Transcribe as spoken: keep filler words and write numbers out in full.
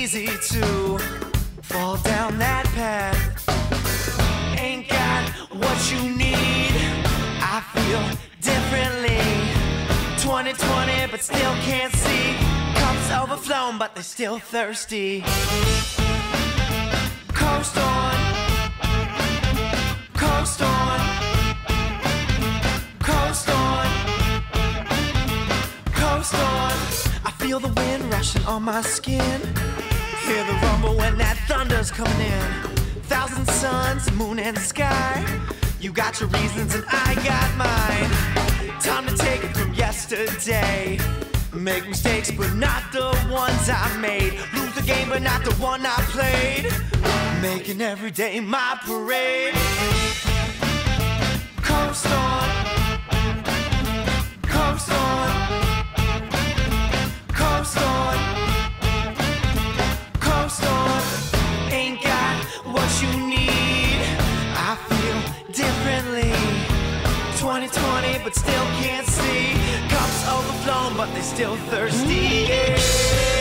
easy to fall down that path. Ain't got what you need, I feel differently. Twenty twenty but still can't see. Cups overflowing but they're still thirsty. Coast on, coast on, coast on, coast on. I feel the wind rushing on my skin. Hear the rumble when that thunder's coming in. Thousand suns, moon and sky. You got your reasons and I got mine. Time to take it from yesterday. Make mistakes but not the ones I made. Lose the game but not the one I played. Making every day my parade. Coast on, coast on, coast on, coast on. Ain't got what you need, I feel differently. Twenty twenty but still can't see. Cups overflowing but they're still thirsty, yeah.